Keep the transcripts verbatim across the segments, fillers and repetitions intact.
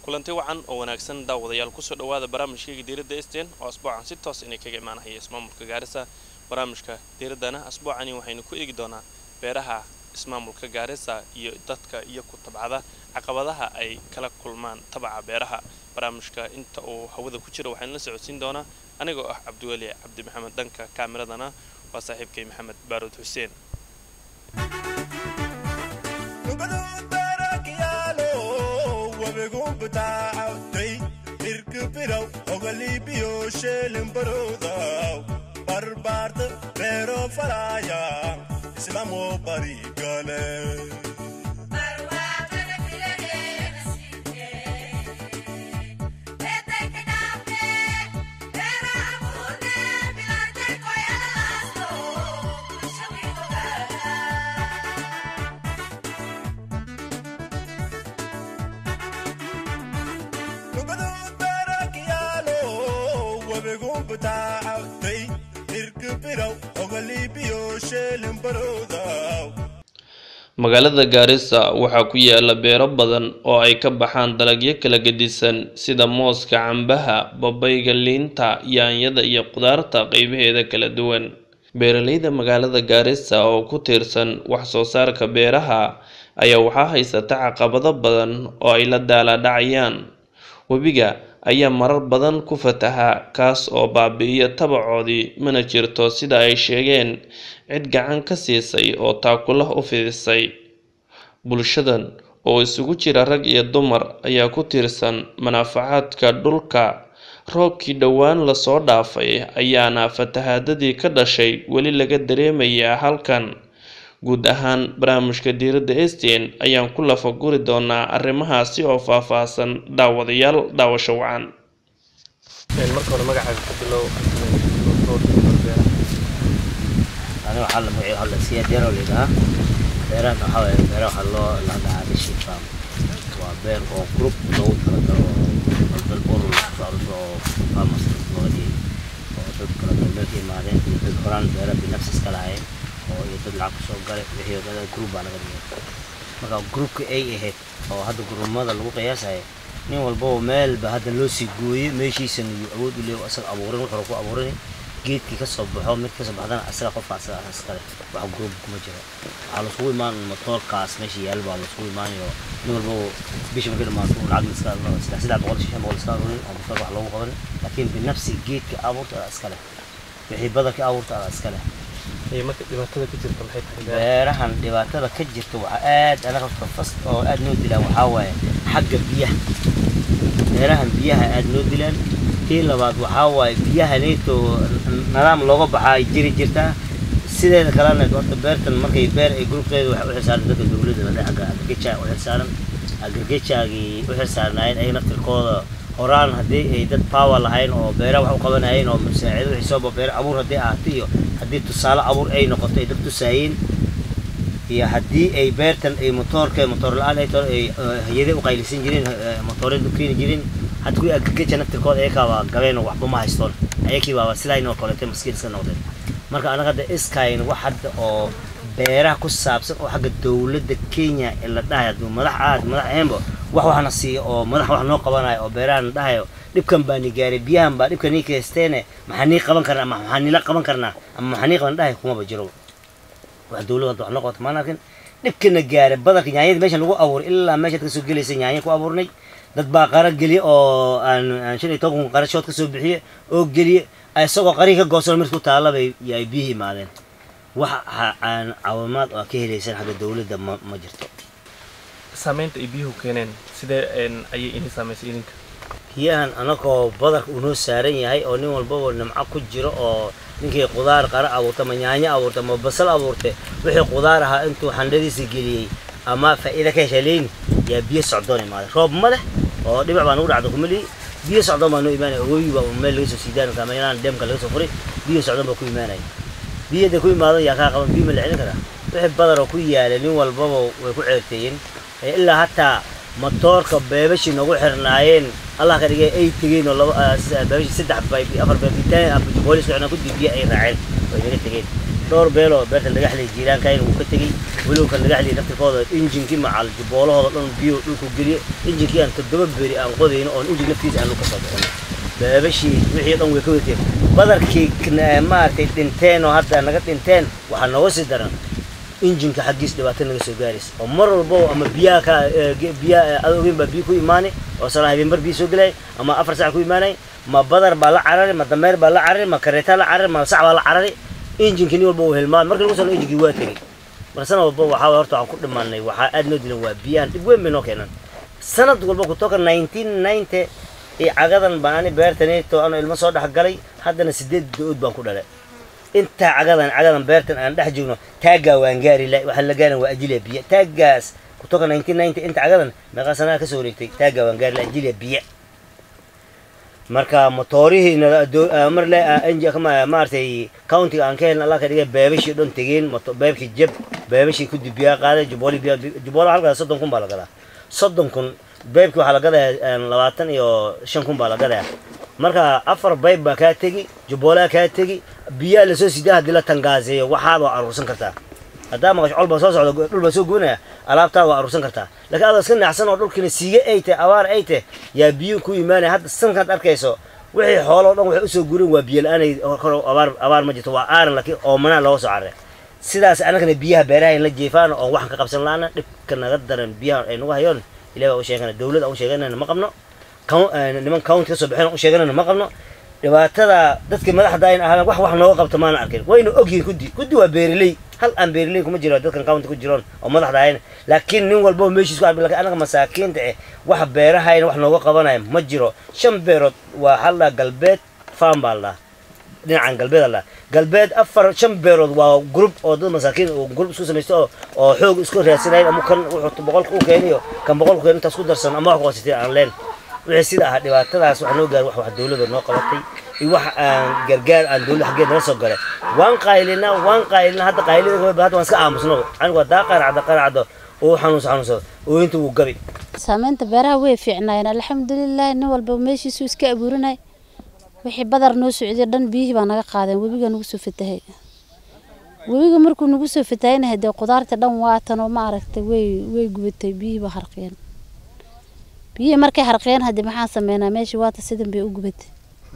kulanti wacan oo wanaagsan daawadayaal ku soo dhawaada barnaamijka diiradda Eastern oo asbuucan si toos inay kaga imaanayaan ismaamulka Gaarisa barnaamijka diiradana asbuucani waxaynu ku eegi doonaa beeraha ismaamulka Gaarisa iyo dadka iyo ku tabcada caqabadaha ay kala kulmaan tabaca beeraha barnaamijka inta uu hawada ku jiro waxaan la socodsiin doonaa anigoo ah Cabdiwali Cabdi Maxamed danka kaameradana waa saaxiibkay Maxamed Baarud Xuseen بتاعتي إركبيرو أغلي بيوشل مبرودا بربارد بيرو فرايا إسلامو بريقالي magaalada Gaarisa waxaa ku yaala beero badan oo ay ka baxaan dalagyo kala gedisan sida mooska, cambaha, babayga, liinta, yaanyada iyo qudaarta qaybaheeda kala duwan. Beeralayda magaalada Gaarisa oo ku tiirsan wax soo saarka beeraha ayaa waxaa haysata caqabado badan oo ay la daala dhacayaan. Wabiga ayaa marar badan ku fataha kaas oo baabi'iya tabacoodii mana jirto sida ay sheegeen cid gacan ka siisay oo taakulaha u fidisay. Bulshadan oo isugu jira rag iyo dumar ayaa ku tiirsan manaafacaadka dhulka. Roobkii dhawaan la soo dhaafay ayaana fatahaadadii ka dhashay weli laga dareemayaa halkan. guud ahaan barnaamijka diiradda Eastern ayaan ku lafa guri doonaa arrimahaasi oo faahfaahsan daawadayaal daawasho wacan. marka hore magacaaga ku bilow أنا وحلا معي هلا سيا ديرو ليها ديران حاول ديرو حلو لهذا عاد الشيء فام وبير أو جروب لو تلقى البور صاروا فام مصري وتذكر الملكي مالين تذكران ديرو بنفس السكالين ويتدلع كسر قال هي هذا جروب أنا قديم مكان جروب كأي هيك أو هذا جروب ماذا لو قياس هاي نيم والبو مال بهذا اللوسي قوي ماشي سن يعود اللي أصل أبورين وخرقوا أبورين جيت كي كسب بحوم مت كسب بعدين أسرع قف أسرع أسرع واحد جروب كمجرى على سوي مان مطور كاس ماشي يلبا على سوي مان يو نور بو بيش مقدر ما تقول العقل سكال سلا سلا بقول شيء بقول سكال أو مطور على لو قبل لكن بنفس جيت كأبورت على أسكال بحي بدك كأبورت على أسكال هي ما ما كذا كتير كم حيت بيرحن دبعتها كجرت وعاد أنا قلت فصل أو أد نودلا وحاول حق بيه بيرحن بيها أد نودلا كيلا بعد وحاول بيها ليتو نظام لغة بحاي جري جرتا سيدا كلامنا قلت بيرتن مركي بير جروب كده وحسار ذاك الدولة ده حاجة أجريتشا وحسار أجريتشا جي وحسار ناين أي نقطة القوة horaan hadii ay dad power lahayn oo beera wax u qabanayeen oo masaacido xisaabo beer abuur hadii aatiyo hadii tusaale abuur ay noqotay dad tusaayeen iyo hadii ay beertan ay motorka motor la'aan ay hay'ado u qaylisan jireen motorin u keen jireen hadku agagaja naftirkooda ay ka gabeen waxba ma haystoon ayakii baa silayn oo kaleeto maskiinsan noqdeen marka anaga hadda iskayn wax hadda oo beeraha ku saabsan oo xagga dawladda Kenya ee la dhahay madax aad madax eembo wax waxna si oo madax wax noo qabanayo oo beerahan dhahayo dibkan baa ni gaaray biyahan baa dibkan ni keensteene maxaa ni qaban karnaa maxaa ni la qaban karnaa ama maxaa ni qaban dhahay kuma bajiro wax dawladda wax noqoto ma laakiin dibkana gaaray badarka yaanyada meesha lagu abuur ilaa meesha ka soo galeysay yaanya ku abuurnay dad baa qara gali oo aan aan shalay toban qarashood ka soo bixiyay oo gali isagoo qari ka goosan mid ku taalabay yaay bihi maadeen waxa aan caawimaad oo ka helaysan xagga dawladda ma jirto saameynta ay biyuhu keeneen sidee ayay inay saameysay idinka kiyaan anagoo badarka uu noo saaran yahay oo nin walba nimco ku jiro oo ninkii qudaar qara abuurta ma yaanya abuurta ma basal abuurta wixii qudaar ahaa intuu xandadiisa geliyay ama faa'iido ka heshaleen yaa biyo socdoon imaade roob ma leh oo dhibac baan u dhacdo kumali biyo socdoon baan u imaanay ooyi baa meel laga soo siidaan kaameeyaan dheemka laga soo furay biyo socdoon baa ku imaanay biyada ku imaado yaa ka qaban biyo ma leexin kara wixii badar oo ku yaalay nin walbaba way ku ceerteeyeen ilaa hatta motorka beebashi nagu xirnaayeen Allah ka dhigay ay tageen oo laba beebashi saddex bay afar bay bitaan booliis waxna ku dibiya ay raaceen way naga tageen دور بيلو بيرت اللي قحلي جيران كاين وكتجي ولو كان قحلي نفس الفوضى إنجن كي مع الجبال هذا لون بيو لون كجري إنجن كي أن تدبر بري أن قدين أو إنجن نفيس أن لو كصادق بمشي وحيد أم وكوتي بدر كي كنا ما تنتين وهذا أنا قلت تنتين وحنا وصل درن إنجن كحجيس دبعتنا نسوي جالس ومر البو أما بيا كا بيا أدوين ببيكو إيماني وصراحة بيمر بيسوق لي أما أفرس كوي إيماني ما بدر بلا عرري ما دمير بلا عرري ما كريتا لا عرري ما ساعة بلا عرري إنجن كنيول بو هالمان مركل وصل إنجن جواتري مرسنا البو وحاول أرتو عن كل ماني وحا أدنو دينو بيان تقول منو كنا سنة تقول بو كتوكر ألف وتسعمية وتسعين إيه عقداً باني بيرتني تو أنا المصور حقلي حد أنا سديد دود بانكودا لا أنت عقداً عقداً بيرتن أنا ده جونا تاجا وانجاري لا وحلقانا وأجيلي بيا تاجاس كتوكر ألف وتسعمية وتسعين أنت عقداً ما قصنا كسوريتي تاجا وانجاري لا أجيلي بيا مركا موتوري هنا أمر لا أنجا كما مارتي كاونتي أنكيل الله كده بيبشي دون تجين مت بيبشي جب بيبشي كود بيا قاعدة جبولي بيا جبولي حلقة صدق كم بالغلا صدق كم بيبكي حلقة لواتن يو شن كم بالغلا مركا أفر بيب بكاتجي جبولة كاتجي بيا لسوس ده دلا تنجازي وحاب وعروسن كرتا هذا ما قش علبة صوص على علبة سوق جونا ألعبتها وعروسن كرتا لكن هذا سكنة أحسن وأقول كنا سيجا أيته أوار أيته يا بيو كوي ماني هذا السن كانت أركيسو وحي حاله ده وحي أسوق جورين وبيل أنا أوار أوار ما جت وعار لكن أو منا لو سعره سيداس أنا كنا بيها براي للجيفان أو واحد كقبسن لنا كنا قدرن بيها إنه هيون إلى أول شيء كان الدولة أول شيء كان ما قمنا كون لمن كون تصبحين أول شيء كان ما قمنا لما ترى دتك ما حد داين أنا واحد واحد نوقف تمانا أكل وين أجي كدي كدي وبيرلي هل أم بيرلي كم جرا دتك كون تكجرون أو ما حد داين لكن نقول بوم ماشي سؤال لك أنا مساكين ده واحد بيره هاي واحد نوقف أنا ما جرا شم بيرد وحلا قلبت فام بالله عن قلبت الله قلبت أفر شم بيرد وجروب أو دول مساكين وجروب سوسة مستوى أو حوج سكور هالسنين أما كان وحط بقولك أوكينيو كان بقولك إن تسكت درسنا أما هو ستي عن لين وعسيد أحد دبعتها سبحانه قال واحد الدولة بالنوع قلتي يوح جرجال عن دولة حاجات ناس صغيرة وان قايلنا وان قايلنا هذا قايلنا بهذا وان سكام مسنو عن ودا قرع دا قرع دا وحنوس حنوس وانتو وقبي سامنت بره ويفعنا الحمد لله إنه والبوميشي سوس كأبورنا وحي بدر نو سعودي دن بيه بانا قادم وبيجا نوسو فتهي وبيجا مركو نوسو فتهين هدا قدرت دن واتن وما عرفت وي وي جبتي بيه بحرقين بيه مركي حرقين هدا محا سمينا ماشي وات سيدن بي وجبتي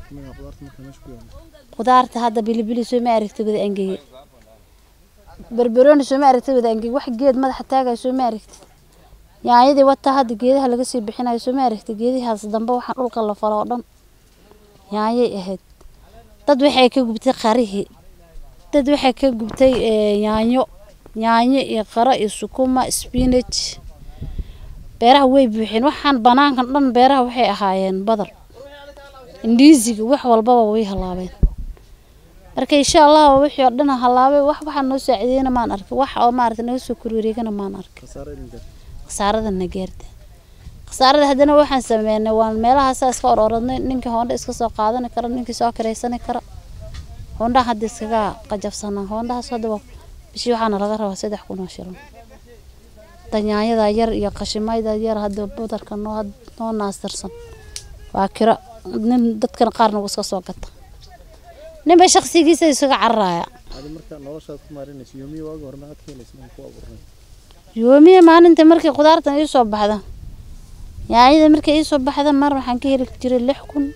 قدرت هذا بيلي بيلي سو ما عرفت قد انجي بربروني سو ما عرفت قد انجي واحد جيد مدح تاغا سو ما عرفت يعني يدي وتا هذا جيدها laga sii bixinayo soo ma aragtay geedihaas dambe waxaan dhulka la faro dhan yaayay ahayd dad waxay ka gubtay qarihi dad waxay ka gubtay yaanyo yaanyo iyo qara iyo sukuma spinach beeraha way buuxin waxaan banaankan dhan beeraha waxay ahaayeen badar indiisiga wax walba way halaabeen marka insha Allah wixii oo dhan halaabay wax waxa noo saacideena maan arkin wax oo maartay naga soo korwareegana maan arkin خسارة النجارة خسارة هدنا واحد سمعنا والملاها ساس قررنا نينك هوندا إسكسو قادنا كرا نينك سو كريسنا كرا هوندا حد إسكا قجف سنة هوندا صدوا بشي وحنا لغرا وسيد حكون وشرون تنياي داير يا قشماي داير هاد بودر كانوا هاد نو ناسترسن واكرا نم دد كان قارنا وسكسو قط نم شخصي جيس إسكا عرايا هذا مركا نورشة كمارينس يومي واقورنا أتكلم اسمه كوابورنا يومي ما أنت مركي قدرتنا يصوب هذا يعني إذا مركي يصوب هذا مرة حنكير كتير اللي حكون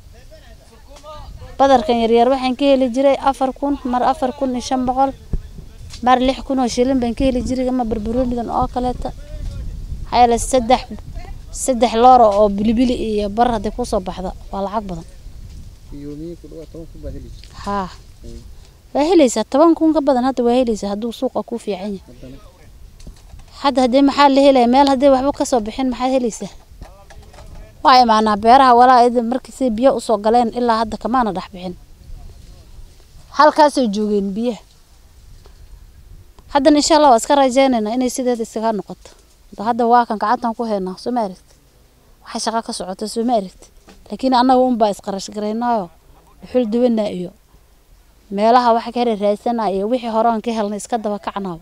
بدر كان يرير وحنكير اللي جري أفر كون مر أفر كون نشام بقول مر اللي حكون وشيلن بنكير اللي جري جم بربرون بدن أكلته هاي السدح السدح لارا أو بلي بلي برا دكوا صوب هذا والعق بدن يومي كل وقت هم بهليس ها بهليس طبعا كون قبضنا هذا بهليس هذا سوق أكو في عينه حد هدي محل هلا مال هدي وحبو كسب بحين محل هليسه واي معنا بيرها ولا إذا مركز بيا وصو قلين إلا هذا كمان راح بحين هل كاسو جوجين بيه هذا إن شاء الله أذكر جاننا إني سيدة استغار نقط هذا واقع قعدنا كوهنا سمارت وحشقة كسعة سمارت لكن أنا وهم بايس قرش قرينايو بحول دوينا إيو مالها واحد كهري رئيسنا إيو وحي هران كهل نسكده وكعناو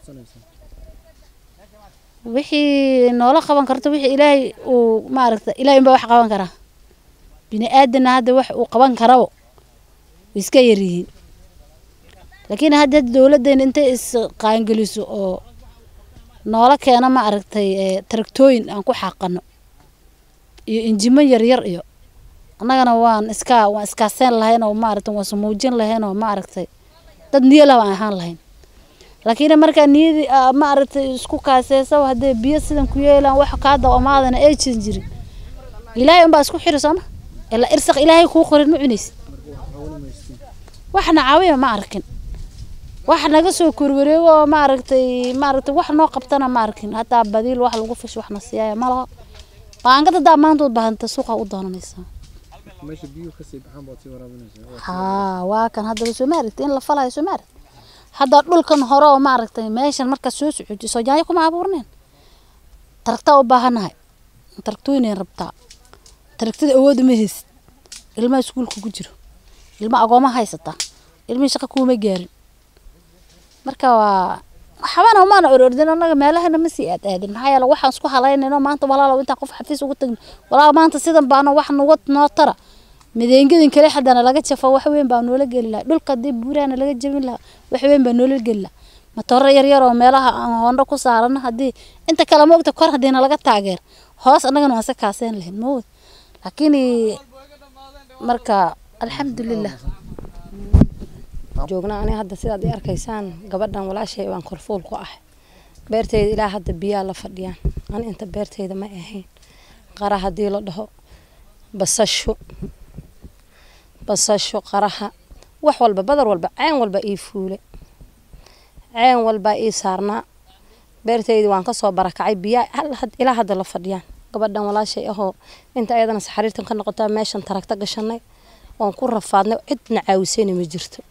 wixii noola qaban karto wixii ilaahay uu ma aragta ilaahay baa wax qaban kara bini aadana hada wax uu qaban karo iska yariin laakiin hadda dawladdeena intay is qaangeliso oo noola keena ma aragtay taraktooyin aan ku xaqano iyo injimo yar yar iyo annagana waan iska waan iska seen lahayn oo ma aragtay waan sumuujin lahayn oo ma aragtay dad niyada waan ahaan lahayn laakiin marka niyadi ma aragtay isku kaaseyso hadee biyo sidan ku yeelan wax ka dawamaadana ay jirin ilaahay un baa isku xirisana ila irsaq ilaahay ku qorin ma cunaysid waxna caawiyo ma arkin wax naga soo korwareego ma aragtay ma aragtay wax noo qabtana ma arkin hata badiil wax lagu fish waxna siyaa ma laha qaangada damaantood baahanta suuqa u doonanaysa meesha biyo ka sii baxan baad sii waraabinaysaa ha waa kan hadda soo maaragtay in la falayo soo maaragtay hadda dhulkan hore oo ma aragtay meeshan marka soo socdo soo jaayo kuma abuurneen taragta u baahanahay taragtooyin rabtaa taragtada awood ma haysid ilma iskuulka ku jiro ilma agooma haysata ilma shaqo kuma gaarin marka waa waxaana ma ordin anaga meelaha ma sii aad aadin maxaa yeelay waxaan isku halaynayno maanta walaalo inta qof xafiis ugu tagno walaalo maanta sidan baana wax nagu noo tara mideengidin kale xadana laga jafo wax weyn baa noola gali lahaa dhulka dib buurana laga jabin lahaa wax weyn baa noola gali lahaa matoor yar yar oo meelaha aan hondo ku saaran hadii inta kala moogta kor hadina laga taageer hoos anagana waan sakaaseen lahayn mood laakiin marka alxamdulillah joogna ani hadda sidaad arkaysaan gabadhan walaashay waan korfuul ku ah beertayda ilaa hadda biyaa la fadhiyaan ani inta beertayda ma ahayn qara hadii la dhaho basasho basasho qaraha wax walba badar walba ceen walba ii fuule ceen walba ii saarna beertayda waan ka soo barakacay biyaa ilaa hadda la fadhiyaan gabadhan walaashay ahoo inta ayadana saxariirtan ka noqotaa meeshan taragta gashanay oon ku rafaadnay cidna caawisayna ma jirto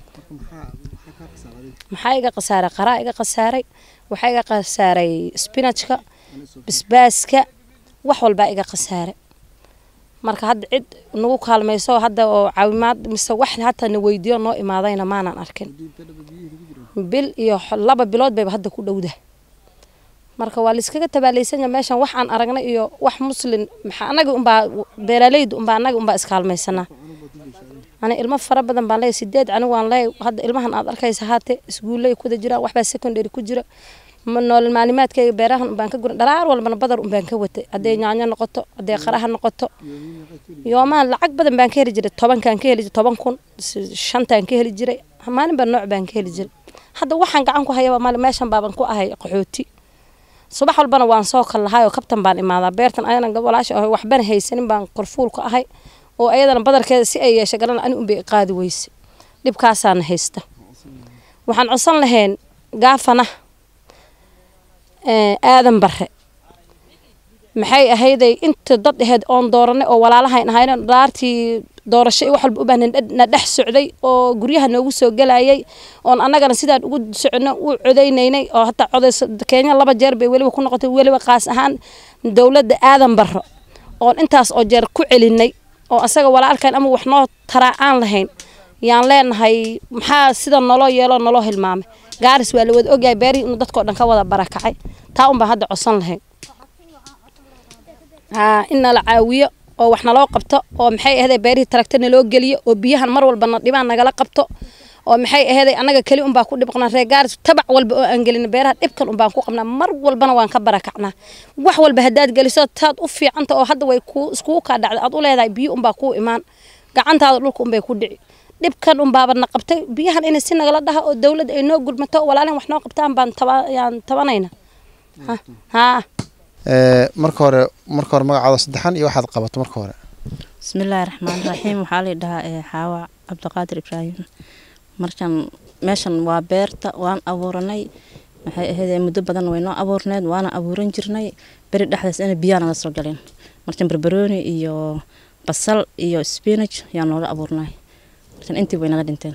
maxaa iga qasaaray qaraa iga qasaaray waxaa iga qasaaray spinachka basbaaska wax walba iga qasaaray marka hadda cid nagu kaalmayso hadda oo caawimaad mise wax hata na weydiyo noo imaadayna maanan arkin bil iyo laba bilood bay hadda ku dhowdahay marka waa la iskaga tabaalaysan meeshan wax aan aragnay iyo wax muslim maxaa anaga un baa beeralaydu un baa anaga un baa iskaalmaysanaa أنا إلما فرب بدن بالله سداد أنا وان لا هذا إلما أنا أركي سهاتي سقول لي كذا جرا واحد بس secondary كجرا من المعلومات كي بيرهن بانك جرا درار ولا من بدر بانك وته أدي نعنى نقطة أدي خرها نقطة يوما العق بدن بانك يرجع طبعا كان كي يرجع طبعا كون شنطة كي يرجع ما نبى النوع بانك يرجع هذا واحد عنكو هيا ما ماشان بابنكو هاي قحوتي صباح البنا وان سوق الله وكابتن بان إماذا بيرتن أنا قبل عش وحبنا هي سنين بان قرفول كهاي oo ayadana badarkeeda si ay yeeshay garan aan u bee qaadi weyse dibkaasaan haysta waxaan codsan lahayn gaafana ee aadan barre maxay ahayday inta dad ahayd oon dooranay oo walaalahayn ahayna daartii doorashay wax walba u baahnaa dhex socday oo guryaha noogu soo galayay oon annagana sidaan ugu socono u codeynaynay oo hatta codeys Kenya laba jeer bay waliba ku noqotay waliba qaas ahaan dawladda aadan barre oo intaas oo jeer ku celinay oo asaga walaalkan ama wax noo taraan lahayn yaan leenahay maxaa sida nolol yeelo nolol hilmaamay gaaris waa la wada ogyahay beeri inuu dadka dhan ka wada barakacay taa un baa hadda codsan lahayn ha in la caawiyo oo wax naloo qabto oo maxay ahayd beeri taragtana loo galiyo oo biyahan mar walba dhibaan nagala qabto oo maxay ahayd anaga kali un baa ku dhibqnaa reer gaaris tabac walba oo aan galin beeraha dhibkan un baan ku qabnaa mar walbana waan ka barakacnaa wax walba hadaad galiso taad u fiicanta oo hadda way ku isku ka dhacday aad u leedahay biyo un baa ku imaan gacantaada dhulka un bay ku dhici dhibkan un baabana qabtay biyahan in si nagala dhaha oo dawladda ay noo gurmato walaalin wax noo qabtaan baan tabaan tabanayna ha ha ee marka hore marka hore magacaada saddexan iyo waxaad qabato marka hore bismillaahir rahmaanir rahiim waxa la dhahaa xaawa Cabdiqaadir Ibraahim markan meeshan waa beerta waan abuuranay waxay ahayd muddo badan way noo abuurneed waana abuuran jirnay bari dhaxdaas in biyana la soo galin markan barbarooni iyo basal iyo spinach yaa noo abuurnay markan intii way naga dhinteen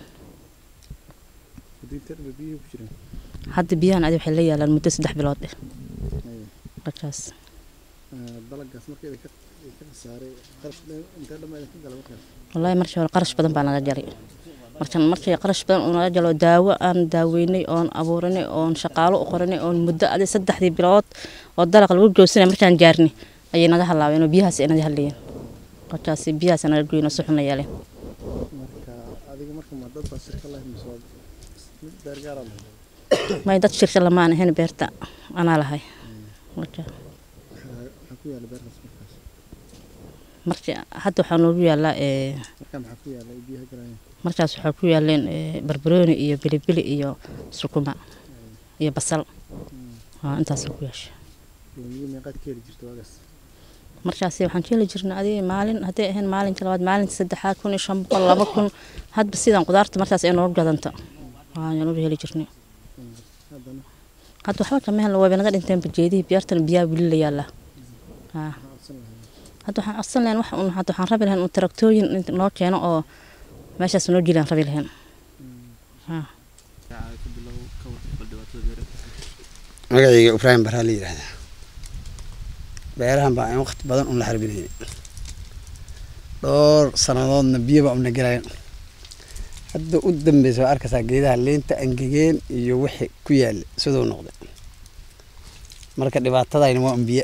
hadda biyana adi waxay la yaalaan muddo saddex bilood ah qataas dalagaas markay ka saaray qarash inta dhammaan ka galay markaas wallahi markii hore qarash badan baa naga jaray markan markii qarash badan oo naga jalo daawo aan daaweynay oon abuuranay oon shaqaalo u qoranay oon muddo adi saddexdii bilood oo dalaq lagu joogsanay markaan gaarnay ayay naga halaabeen oo biyahaas ay naga haliyeen qataas biyahaas naga goyno suxna yaleen marka adiga marka ma dad baa shirka la himso ما يدت شركة لما أنا هنا بيرتا أنا لهاي مرجع حكوية على بيرتا مرجع حتى حنوبيا لا إيه كم حكوية على بيها جراين مرجع حكوية لين إيه بربروني إيه بلي بلي إيه سكوما إيه بصل ها أنت سكويش يومين قد كير جرتوا بس مرجع سي waxaan keenay jirnaa adii maalin hadee ahayn maalinta labaad maalinta saddexaad kun iyo shan boqol laba kun had basidan qudaarta markaas ay noo gadanta waxaan u heli jirnay hadda waxa kama helo waa naga dhinteen bajeedii biyaartan biyaa wili la yaala ha hadda waxaan aslan leen wax un hadda waxaan rabi lahayn un taraktooyin noo keeno oo meeshaas noo jilaan rabi lahayn ha magacayga Ibrahim Barali yiraahdaa beerahan baa in waqti badan un la harbinay dhowr sanadoodna biyo baa una galeen hadda u dambeysay arkaysaa geedaha leenta angegeen iyo wixii ku yaal sidoo noqday marka dhibaatadayna waa biyo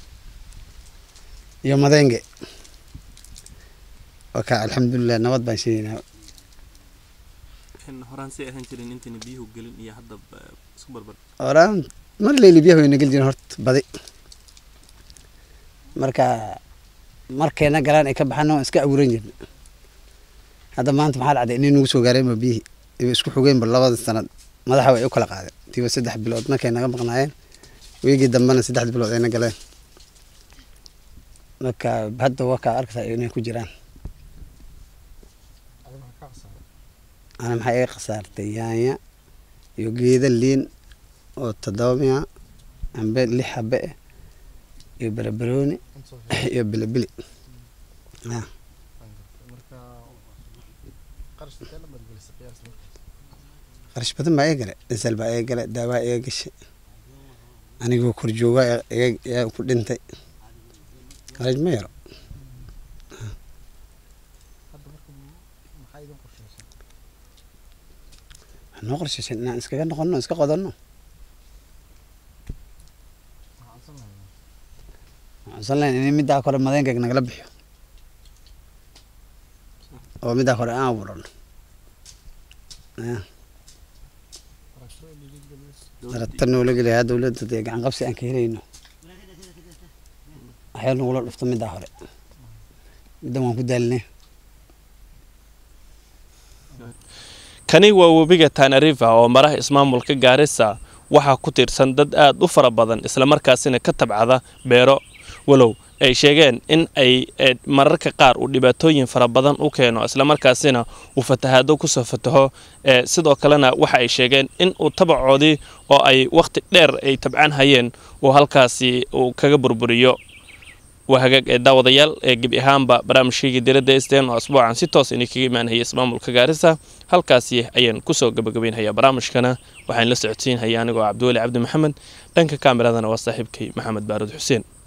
iyo madenge waka alxamdulillah nabad baan sheegnaa kan horaan si ahaan jirin intii biyuhu galin iyo hadda isku barbar horaan mar leeli biyuhu ina galin horta badi marka markeena galaan ay ka baxano iska awuran jirnay hadda maanta maxaa dhacday inay nagu soo gaareen biyihi ay isku xogeen bal labada sanad madaxa way u kala qaadeen tiiba saddex bilood markay naga maqnaayeen weegi dambana saddex bilood ay naga galeen marka hadda waa ka arkaysaa inay ku jiraan ana maxay ay qasaartay yaanya iyo geeda liin oo toddoba ambe lix xabbe iyo barbarooni iyo bilibili ah qarash badan baa eegale isal baa eegale daawa eegashay anigoo kor jooga ee ku dhintay qarash ma yaro noo qorshaysan inaan iskaga noqono iska qodanno waxaan in midda kore madeenka nagala bixiyo oo midda kore aan abuurno daratan oo laga leeyahay dawladda ee gacan qabsi aan ka helayno waxay nagu la dhufto midda hore midda waan ku daalnay kani waa webiga Tana River oo maraha ismaamulka Garissa waxa ku tirsan dad aad u fara badan isla markaasina ka tabcada beero walow ay sheegeen in ay mararka qaar u dhibaatooyin fara badan u keeno isla markaasina uu fatahaado ku soo fataho ee sidoo kalena waxa ay sheegeen in uu tabacoodii oo ay waqti dheer ay tabcan hayeen oo halkaasi uu kaga burburiyo وهاجك داوديال جب إهام برامشي جديد ديستين وأسبوع عن ستة سنين كي من هي اسمه الكجارسة هل كاسيه أيان كسو جب جبين هي برامج كنا وحين لسه عتين هي أنا وعبد الله عبد محمد لأنك كاميرا أنا وصاحبك محمد بارود حسين